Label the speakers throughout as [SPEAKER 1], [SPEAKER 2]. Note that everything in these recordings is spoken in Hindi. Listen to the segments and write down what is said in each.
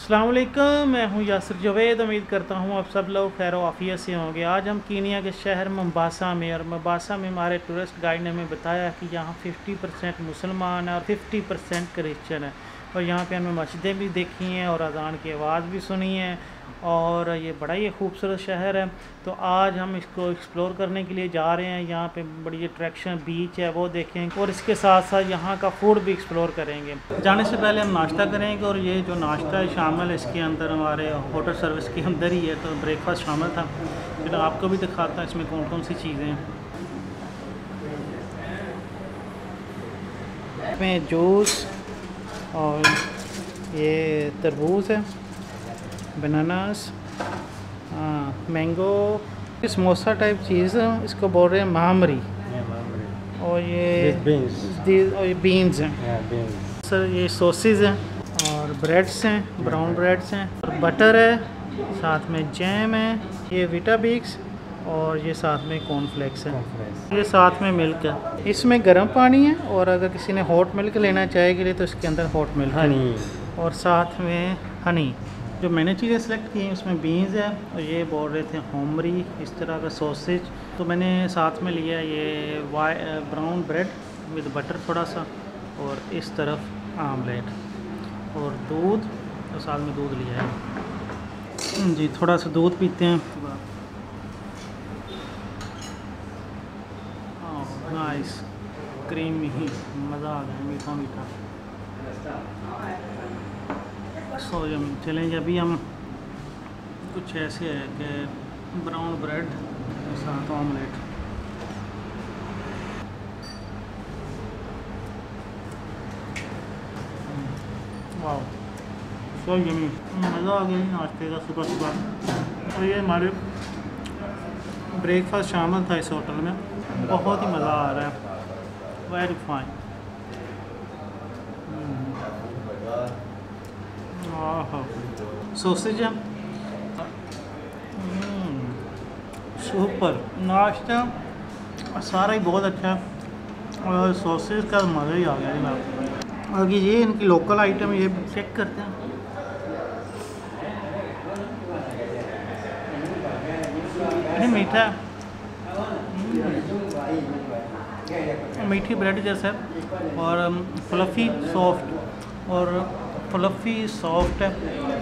[SPEAKER 1] अस्सलाम वालेकुम, मैं हूं यासिर जवेद। उम्मीद करता हूं आप सब लोग खैर आफियत से होंगे। आज हम कीनिया के शहर मोम्बासा में, और मोम्बासा में हमारे टूरिस्ट गाइड ने हमें बताया कि यहाँ 50% मुसलमान है और 50% क्रिश्चियन है। और यहाँ पे हमें मस्जिदें भी देखी हैं और अज़ान की आवाज़ भी सुनी है, और ये बड़ा ही खूबसूरत शहर है। तो आज हम इसको एक्सप्लोर करने के लिए जा रहे हैं। यहाँ पे बड़ी अट्रैक्शन बीच है, वो देखेंगे, और इसके साथ साथ यहाँ का फूड भी एक्सप्लोर करेंगे। जाने से पहले हम नाश्ता करेंगे, और ये जो नाश्ता है शामिल है इसके अंदर, हमारे होटल सर्विस के अंदर ही है, तो ब्रेकफास्ट शामिल था। फिर आपको भी दिखाता है इसमें कौन कौन सी चीज़ें हैं। इसमें जूस, और ये तरबूज है, बनानास, मैंगो, समोसा टाइप चीज़ है, इसको बोल रहे हैं मामरी। और ये बीन्स हैं सर, ये सॉसेज हैं और ब्रेड्स हैं, ब्राउन ब्रेड्स हैं, और बटर है, साथ में जैम है, ये वीटाबिक्स, और ये साथ में कॉर्नफ्लेक्स है, ये साथ में मिल्क है। इसमें गर्म पानी है, और अगर किसी ने हॉट मिल्क लेना चाहेगी तो इसके अंदर हॉट मिल्क है, और साथ में हनी। जो मैंने चीज़ें सेलेक्ट की हैं उसमें बीन्स है, और ये बोल रहे थे होमरी, इस तरह का सॉसेज। तो मैंने साथ में लिया ये ब्राउन ब्रेड विद बटर थोड़ा सा, और इस तरफ आमलेट, और दूध, तो साथ में दूध लिया है जी। थोड़ा सा दूध पीते हैं। नाइस क्रीमी ही, मज़ा आ गया, मीठा मीठा। सो चलेंगे, अभी हम कुछ ऐसे है कि ब्राउन ब्रेड के साथ ऑमलेट। वाह, सो यमी, मज़ा आ गया नाश्ते का सुबह सुबह। और ये हमारे ब्रेकफास्ट शामिल था इस होटल में, बहुत ही मज़ा आ रहा है, वेरी फाइन। सॉसेज है, सुपर। नाश्ता सारा ही बहुत अच्छा है, और सॉसेज का मज़ा ही आ गया जनाब। और ये इनकी लोकल आइटम, ये चेक करते हैं। ये मीठा, मीठी ब्रेड जैसा है, और फ्लफ़ी सॉफ्ट, और फ्लफ़ी सॉफ्ट है।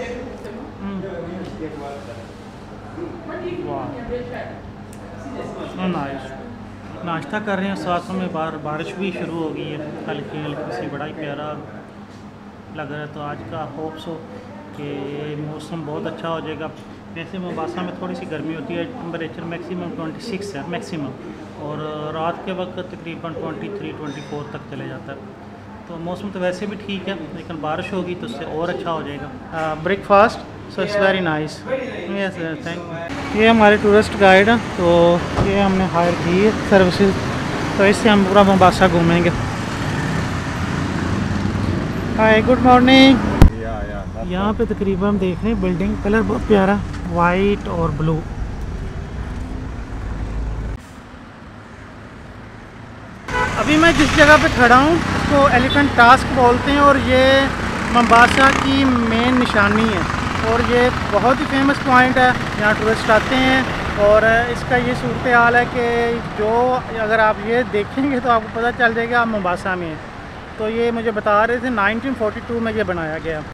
[SPEAKER 1] वाह, नाइस। नाश्ता कर रहे हैं, साथ में बारिश भी शुरू हो गई है, हल्की हल्की सी, बड़ा ही प्यारा लग रहा है। तो आज का होप्स हो कि मौसम बहुत अच्छा हो जाएगा। वैसे मोम्बासा में थोड़ी सी गर्मी होती है, टेम्परेचर मैक्सिमम 26 है मैक्सिमम, और रात के वक्त तकरीबन 23-24 तक चले जाता है। तो मौसम तो वैसे भी ठीक है, लेकिन बारिश होगी तो उससे और अच्छा हो जाएगा। Breakfast, so it's very nice. Yes thank. ये हमारे टूरिस्ट गाइड हैं, तो ये हमने हायर की है सर्विसेज, तो इससे हम पूरा मोम्बासा घूमेंगे। Hi, good morning. यहाँ पे तकरीबन हम देख रहे हैं बिल्डिंग कलर बहुत प्यारा, वाइट और ब्लू। अभी मैं जिस जगह पे खड़ा हूँ उसको एलिफेंट टास्क बोलते हैं, और ये मोम्बासा की मेन निशानी है, और ये बहुत ही फेमस पॉइंट है, यहाँ टूरिस्ट आते हैं। और इसका ये सूरत हाल है कि जो अगर आप ये देखेंगे तो आपको पता चल जाएगा आप मोम्बासा में हैं। तो ये मुझे बता रहे थे 1942 में ये बनाया गया।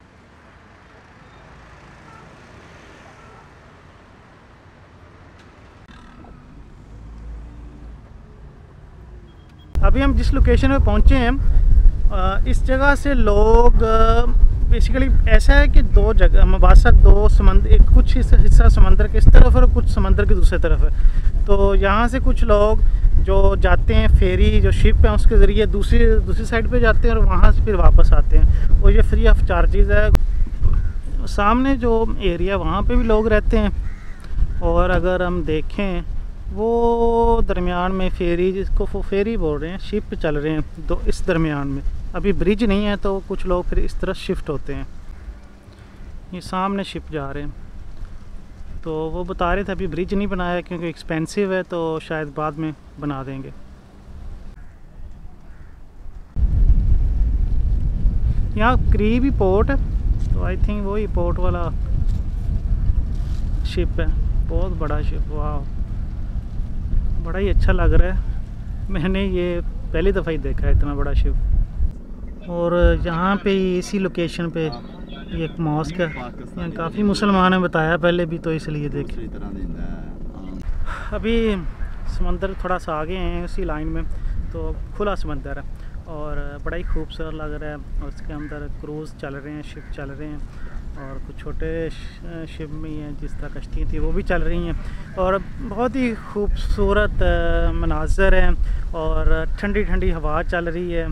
[SPEAKER 1] अभी हम जिस लोकेशन पे पहुँचे हैं, इस जगह से लोग बेसिकली ऐसा है कि दो जगह मोम्बासा, दो समंदर, एक कुछ हिस्सा समंदर के इस तरफ और कुछ समंदर की दूसरी तरफ है। तो यहाँ से कुछ लोग जो जाते हैं, फेरी जो शिप है उसके ज़रिए दूसरी साइड पे जाते हैं, और वहाँ से फिर वापस आते हैं, और ये फ्री ऑफ चार्जेस है। सामने जो एरिया वहाँ पे भी लोग रहते हैं, और अगर हम देखें वो दरमियान में फेरी, जिसको फेरी बोल रहे हैं, शिप चल रहे हैं दो, इस दरमियान में अभी ब्रिज नहीं है, तो कुछ लोग फिर इस तरह शिफ्ट होते हैं। ये सामने शिप जा रहे हैं, तो वो बता रहे थे अभी ब्रिज नहीं बनाया क्योंकि एक्सपेंसिव है, तो शायद बाद में बना देंगे। यहाँ करीब ही पोर्ट है, तो आई थिंक वही पोर्ट वाला शिप है, बहुत बड़ा शिप। वाह, बड़ा ही अच्छा लग रहा है। मैंने ये पहली दफ़ा ही देखा है इतना बड़ा शिप। और यहाँ पे इसी लोकेशन पे ये एक मॉस्क है, यहाँ काफ़ी मुसलमान हैं बताया पहले भी, तो इसलिए देखे। अभी समंदर थोड़ा सा आगे हैं उसी लाइन में, तो खुला समंदर है और बड़ा ही खूबसूरत लग रहा है। और उसके अंदर क्रूज़ चल रहे हैं, शिप चल रहे हैं, और कुछ छोटे शिप भी हैं, जिस तरह कश्तियाँ थी वो भी चल रही हैं। और बहुत ही खूबसूरत मनाज़र हैं और ठंडी ठंडी हवा चल रही है।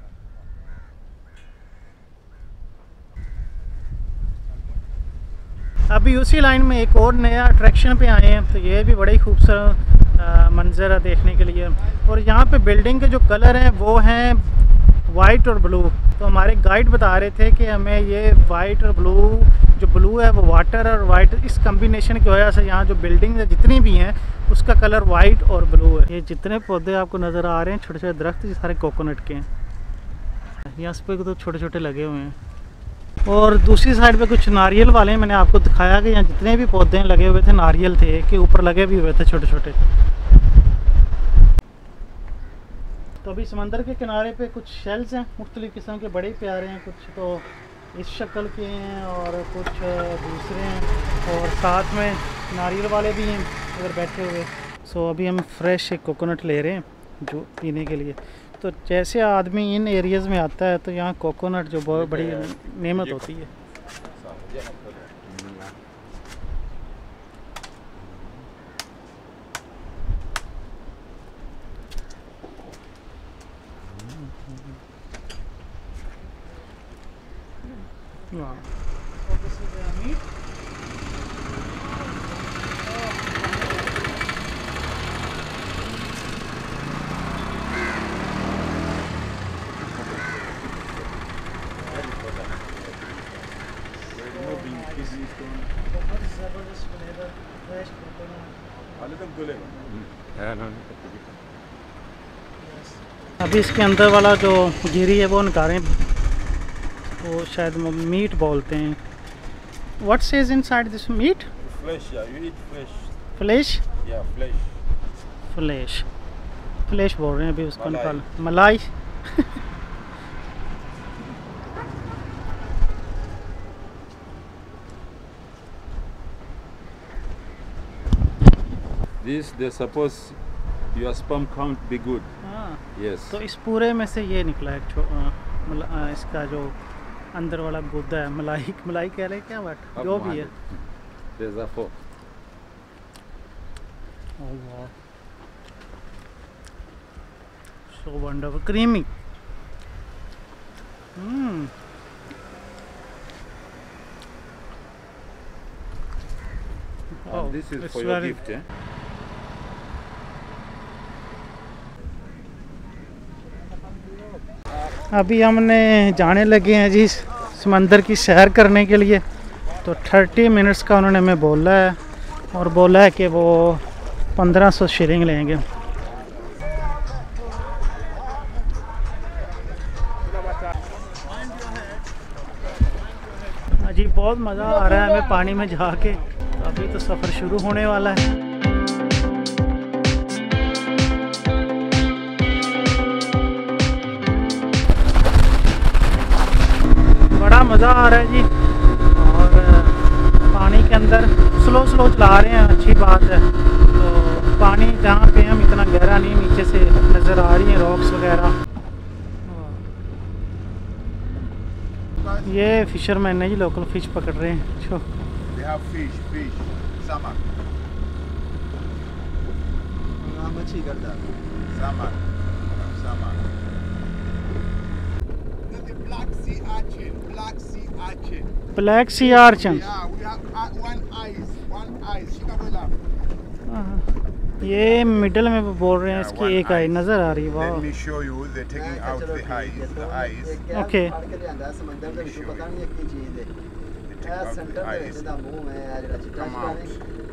[SPEAKER 1] अभी उसी लाइन में एक और नया अट्रैक्शन पे आए हैं, तो ये भी बड़ा ही खूबसूरत मंजर है देखने के लिए। और यहाँ पे बिल्डिंग के जो कलर हैं वो हैं वाइट और ब्लू। तो हमारे गाइड बता रहे थे कि हमें ये वाइट और ब्लू, जो ब्लू है वो वाटर और वाइट, इस कम्बिनेशन की वजह से यहाँ जो बिल्डिंग जितनी भी हैं उसका कलर वाइट और ब्लू है। ये जितने पौधे आपको नज़र आ रहे हैं, छोटे छोटे दरख्त, ये सारे कोकोनट के हैं। यहाँ पे तो छोटे छोटे लगे हुए हैं। और दूसरी साइड पे कुछ नारियल वाले हैं। मैंने आपको दिखाया कि यहाँ जितने भी पौधे लगे हुए थे नारियल थे, के ऊपर लगे भी हुए थे छोटे छोटे। तो अभी समंदर के किनारे पे कुछ शेल्स हैं मुख्तलिफ़ किस्म के, बड़े प्यारे हैं। कुछ तो इस शक्ल के हैं और कुछ दूसरे हैं, और साथ में नारियल वाले भी हैं उधर बैठे हुए। सो अभी हम फ्रेश एक कोकोनट ले रहे हैं जो पीने के लिए। तो जैसे आदमी इन एरियाज़ में आता है तो यहाँ कोकोनट जो बहुत बड़ी नेमत होती है। वाह, अभी इसके अंदर वाला जो गिरी है वो निकालें, वो शायद मीट बोलते हैं। What says inside this meat?
[SPEAKER 2] Flesh, yeah. You eat flesh.
[SPEAKER 1] Flesh?
[SPEAKER 2] Yeah, flesh.
[SPEAKER 1] Flesh. Flesh बोल रहे हैं अभी उसको निकाल।
[SPEAKER 2] मलाई।
[SPEAKER 1] मलाई।
[SPEAKER 2] This they suppose your sperm count be good.
[SPEAKER 1] हाँ,
[SPEAKER 2] Yes.
[SPEAKER 1] तो इस पूरे में से ये निकला एक इसका जो अंदर वाला गुद्दा है, मलाई मलाई कह रहे हैं क्या, बट जो भी है।
[SPEAKER 2] There's a four.
[SPEAKER 1] Oh wow, so wonderful, creamy. Oh,
[SPEAKER 2] And this is
[SPEAKER 1] it's
[SPEAKER 2] for your
[SPEAKER 1] very
[SPEAKER 2] gift, eh?
[SPEAKER 1] अभी हमने जाने लगे हैं जी समंदर की सैर करने के लिए। तो 30 मिनट्स का उन्होंने हमें बोला है, और बोला है कि वो 1500 शिलिंग लेंगे। जी बहुत मज़ा आ रहा है हमें पानी में जाके। तो अभी तो सफ़र शुरू होने वाला है। बड़ा मज़ा आ रहा है जी, और पानी के अंदर स्लो स्लो चला रहे हैं, अच्छी बात है। तो पानी जहाँ पे हम इतना गहरा नहीं, नीचे से नज़र आ रही है रॉक्स वगैरह। ये फिशरमैन है जी, लोकल फ़िश पकड़ रहे हैं। जो
[SPEAKER 3] They have fish, salmon. मच्छी करता salmon. The black sea urchin.
[SPEAKER 1] Black sea urchin.
[SPEAKER 3] Yeah, we have one eyes. Shikabela.
[SPEAKER 1] ये मिडल में वो बोल रहे हैं,
[SPEAKER 3] Yeah,
[SPEAKER 1] इसकी
[SPEAKER 3] one
[SPEAKER 1] एक आई
[SPEAKER 3] eye.
[SPEAKER 1] नज़र आ रही है।
[SPEAKER 3] Let
[SPEAKER 1] वाह,
[SPEAKER 3] me show you. They're taking out the eyes. The eyes.
[SPEAKER 1] Okay.
[SPEAKER 3] Come out.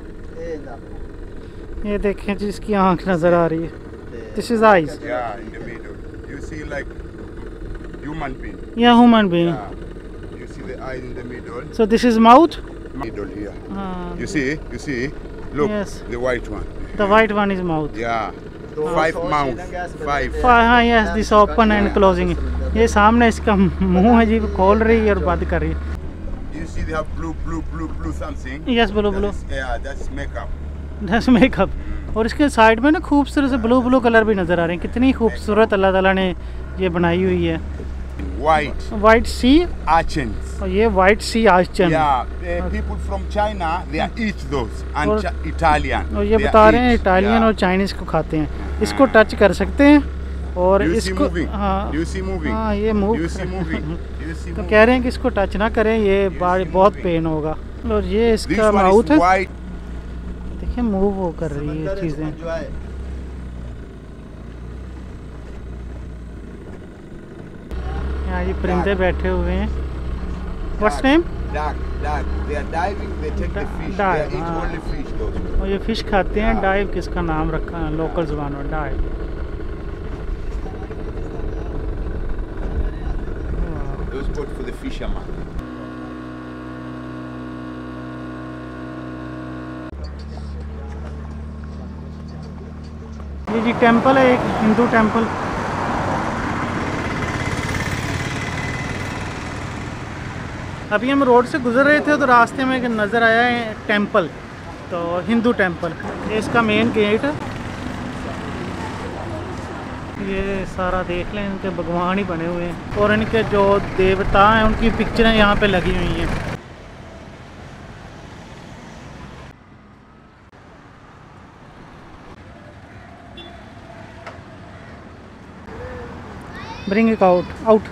[SPEAKER 1] ये देखें जी, इसकी आँख नज़र आ रही है। This is eyes.
[SPEAKER 3] Yeah, in the middle. You see like human being.
[SPEAKER 1] या human being.
[SPEAKER 3] Yeah. You see see the eyes in the middle.
[SPEAKER 1] So this is mouth.
[SPEAKER 3] Middle here.
[SPEAKER 1] Uh,
[SPEAKER 3] You see? You see? Look,
[SPEAKER 1] Yes.
[SPEAKER 3] the white one.
[SPEAKER 1] the white one is mouth.
[SPEAKER 3] Yeah. 5 mouth. 5.
[SPEAKER 1] हाँ yes this open and closing. ये सामने इसका मुंह है जी, खोल रही है और बंद कर रही है.
[SPEAKER 3] You see they have blue something.
[SPEAKER 1] Yes blue blue.
[SPEAKER 3] Yeah, that's makeup.
[SPEAKER 1] That's makeup. और इसके साइड में ना खूबसूरत से ब्लू ब्लू कलर भी नज़र आ रहे हैं. कितनी खूबसूरत अल्लाह ताला ने ये बनाई हुई है.
[SPEAKER 3] White.
[SPEAKER 1] White sea.
[SPEAKER 3] Archens.
[SPEAKER 1] और ये white sea urchin.
[SPEAKER 3] Yeah, the people from China, they eat those. And
[SPEAKER 1] और-
[SPEAKER 3] Italian.
[SPEAKER 1] और ये
[SPEAKER 3] they
[SPEAKER 1] बता रहे हैं
[SPEAKER 3] eat.
[SPEAKER 1] Italian
[SPEAKER 3] Yeah.
[SPEAKER 1] और चाइनीज़ को खाते हैं. इसको टच कर सकते हैं और
[SPEAKER 3] Do you see
[SPEAKER 1] इसको
[SPEAKER 3] moving?
[SPEAKER 1] हाँ
[SPEAKER 3] Do you see moving?
[SPEAKER 1] हाँ ये move.
[SPEAKER 3] Do you see moving? Do you see
[SPEAKER 1] तो
[SPEAKER 3] moving?
[SPEAKER 1] कह रहे हैं कि इसको टच ना करें, ये बहुत पेन होगा. और ये
[SPEAKER 3] This
[SPEAKER 1] इसका
[SPEAKER 3] one
[SPEAKER 1] माउथ
[SPEAKER 3] is
[SPEAKER 1] है.
[SPEAKER 3] white.
[SPEAKER 1] देखिए मूव वो कर रही है चीज़ें. यहाँ ये परिंदे बैठे हुए हैं. What's name?
[SPEAKER 3] Duck. They are diving, they take the fish.
[SPEAKER 1] Dive,
[SPEAKER 3] They eat
[SPEAKER 1] हाँ.
[SPEAKER 3] only fish, those.
[SPEAKER 1] और ये फिश खाते हैं. डाइव किसका नाम रखा है लोकल ज़ुबान में? Dive.
[SPEAKER 3] Those boat for the fisherman.
[SPEAKER 1] ये जी टेंपल है, एक हिंदू टेंपल. अभी हम रोड से गुजर रहे थे तो रास्ते में एक नज़र आया है टेंपल, तो हिंदू टेंपल. ये इसका मेन गेट है. ये सारा देख लें, इनके भगवान ही बने हुए हैं और इनके जो देवता हैं उनकी पिक्चरें यहाँ पे लगी हुई हैं. Bring it out.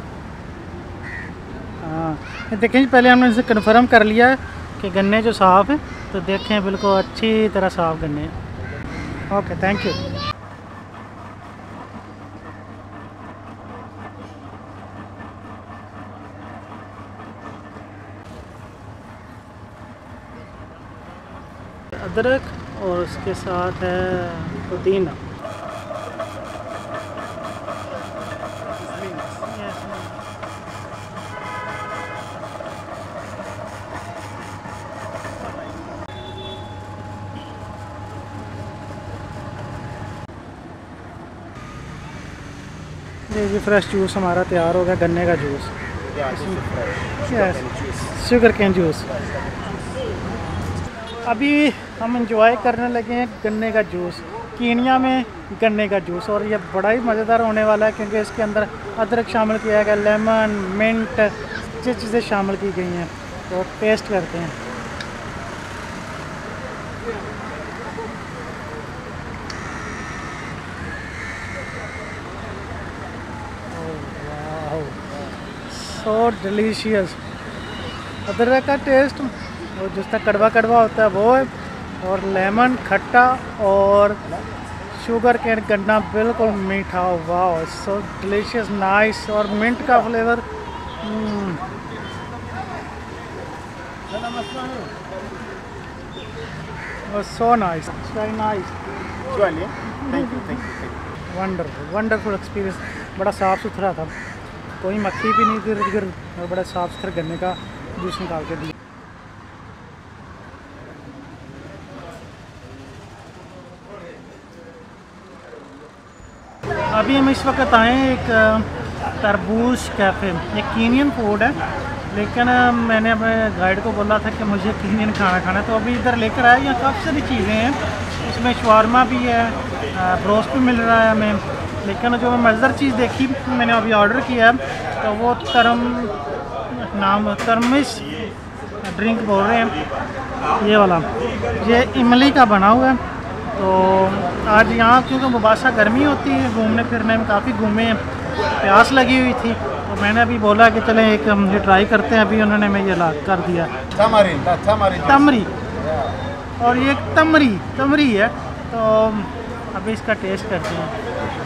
[SPEAKER 1] हाँ देखें जी, पहले हमने इसे कन्फर्म कर लिया है कि गन्ने जो साफ़ है, तो देखें बिल्कुल अच्छी तरह साफ़ गन्ने हैं. Okay thank you. अदरक और उसके साथ है पुदीना. ये फ्रेश जूस हमारा तैयार हो गया, गन्ने का जूस. Sugar cane juice. अभी हम इंजॉय करने लगे हैं गन्ने का जूस. कीनिया में गन्ने का जूस, और ये बड़ा ही मज़ेदार होने वाला है क्योंकि इसके अंदर अदरक शामिल किया गया, लेमन, मिंट, ये चीज़ें शामिल की गई हैं. तो टेस्ट करते हैं. So delicious. अदरक का टेस्ट और जिसका कड़वा कड़वा होता है वो है, और लेमन खट्टा, और शुगर कैन गन्ना बिल्कुल मीठा. वाह सो डिलीशियस, नाइस. और मिंट का flavour. So nice, very nice. Wonderful experience. बड़ा साफ़ सुथरा था, कोई मक्खी भी नहीं थी इर्द गिर्द, और बड़ा साफ़ सुथरा गन्ने का जूस निकाल के दिया. अभी हम इस वक्त आए हैं एक तरबूज कैफ़े. ये कीनियन फूड है, लेकिन मैंने अपने गाइड को बोला था कि मुझे कीनियन खाना है, तो अभी इधर लेकर आया. यहाँ काफ़ी सारी चीज़ें हैं. इसमें शवारमा भी है, ब्रोस्ट भी मिल रहा है हमें. लेकिन जो मैं मज़ेदार चीज़ देखी, मैंने अभी ऑर्डर किया है, तो वो तरमिस ड्रिंक बोल रहे हैं. ये वाला, ये इमली का बना हुआ है. तो आज यहाँ क्योंकि मुबासा गर्मी होती है, घूमने फिरने में काफ़ी घूमे, प्यास लगी हुई थी, तो मैंने अभी बोला कि चलें एक हम ये ट्राई करते हैं. अभी उन्होंने मैं ये ला कर दिया. तमरी, और ये तमरी है. तो अभी इसका टेस्ट करते हैं.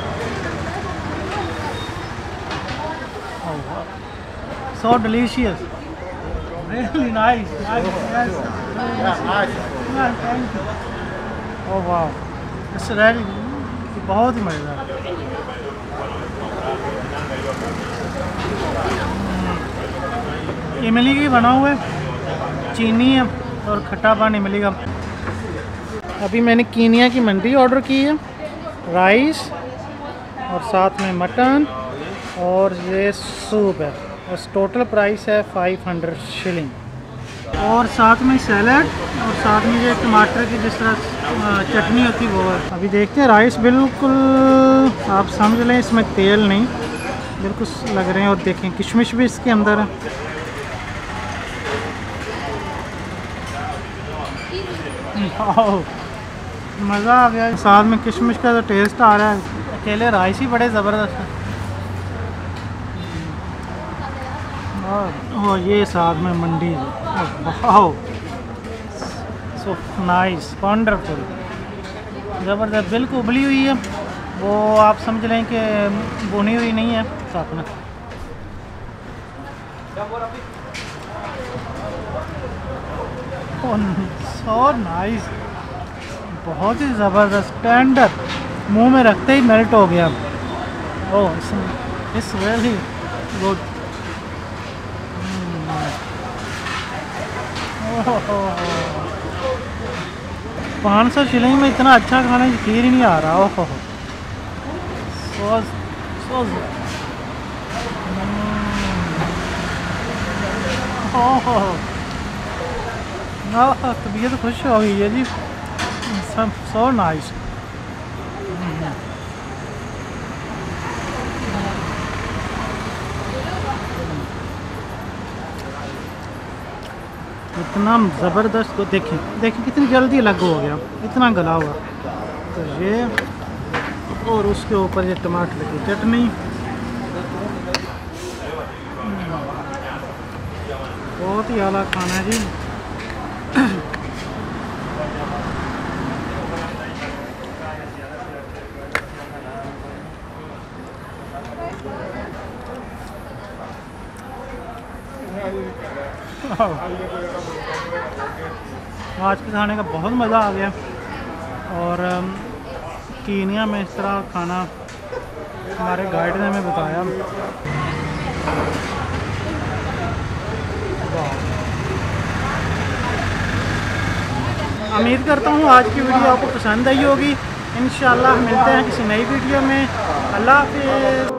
[SPEAKER 1] So delicious, really nice. Yes. Yeah, thank you. Oh wow, it's really बहुत ही मज़ेदार. इमली की बना हुआ है, चीनी है और खट्टा पान इमली का। अभी मैंने कीनिया की मंडी ऑर्डर की है, राइस और साथ में मटन और ये सूप है। बस टोटल प्राइस है 500 शिलिंग और साथ में सैलड और साथ में ये टमाटर की जिस तरह चटनी होती वो है। अभी देखते हैं राइस बिल्कुल आप समझ लें इसमें तेल नहीं, बिल्कुल लग रहे हैं। और देखें किशमिश भी इसके अंदर है। मज़ा आ गया, साथ में किशमिश का तो टेस्ट आ रहा है। अकेले राइस ही बड़े ज़बरदस्त है। और ये साथ में मंडी, वाओ सो नाइस, वंडरफुल, ज़बरदस्त। बिल्कुल उबली हुई है, वो आप समझ लें कि भुनी हुई नहीं है। साथ में सो नाइस, बहुत ही ज़बरदस्त, टेंडर, मुंह में रखते ही मेल्ट हो गया। Oh it's really good. 500 shilling में इतना अच्छा खाना यकीन ही नहीं आ रहा। ओहो तबीयत खुश हो गई है जी, सो नाइस। इतना ज़बरदस्त को देखें, देखें कितनी जल्दी अलग हो गया, इतना गला हुआ। तो ये और उसके ऊपर ये टमाटर की चटनी, बहुत ही आला खाना है जी। आज के खाने का बहुत मज़ा आ गया। और कीनिया में इस तरह खाना हमारे गाइड ने हमें बताया। उम्मीद करता हूँ आज की वीडियो आपको पसंद आई होगी। इंशाल्लाह मिलते हैं किसी नई वीडियो में। अल्लाह हाफ़िज़।